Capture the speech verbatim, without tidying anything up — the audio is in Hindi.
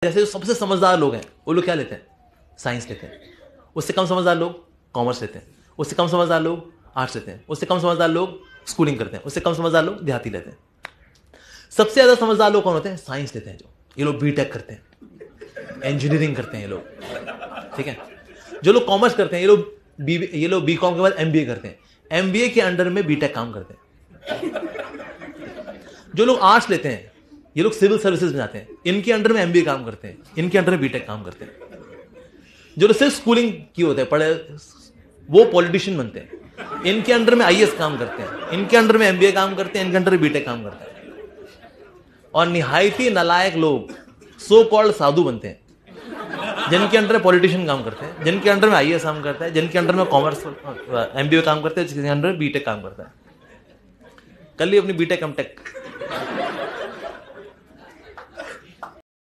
जैसे जो सबसे समझदार लोग हैं वो लोग क्या लेते हैं? साइंस लेते हैं। उससे कम समझदार लोग कॉमर्स लेते हैं। उससे कम समझदार लोग आर्ट्स लेते हैं। उससे कम समझदार लोग स्कूलिंग करते हैं। उससे कम समझदार लोग देहाती लेते हैं। सबसे ज्यादा समझदार लोग कौन होते हैं? साइंस लेते हैं। जो ये लोग बीटेक करते हैं, इंजीनियरिंग करते हैं ये लोग, ठीक है। जो लोग कॉमर्स करते हैं ये लोग बी ये लोग बी कॉम के बाद एमबीए करते हैं। एमबीए के अंडर में बीटेक काम करते हैं। जो लोग आर्ट्स लेते हैं ये लोग सिविल सर्विसेज में जाते हैं, इनके अंडर में एमबीए काम करते हैं, इनके अंडर में बीटेक काम करते हैं। जो लोग सिर्फ स्कूलिंग की होते हैं, पढ़े, वो पॉलिटिशियन बनते हैं, इनके अंडर में आईएएस काम करते हैं, इनके अंडर में एमबीए काम करते हैं, इनके अंडर में बीटेक काम करते हैं। और निहायती नालायक लोग सो कॉल्ड साधु बनते हैं, जिनके अंडर में पॉलिटिशियन काम करते हैं, जिनके अंडर में आईएएस काम करता है, जिनके अंडर में कॉमर्स एमबीए काम करते हैं, जिनके अंडर में बीटेक काम करता है। कल ही अपनी बीटेक एमटेक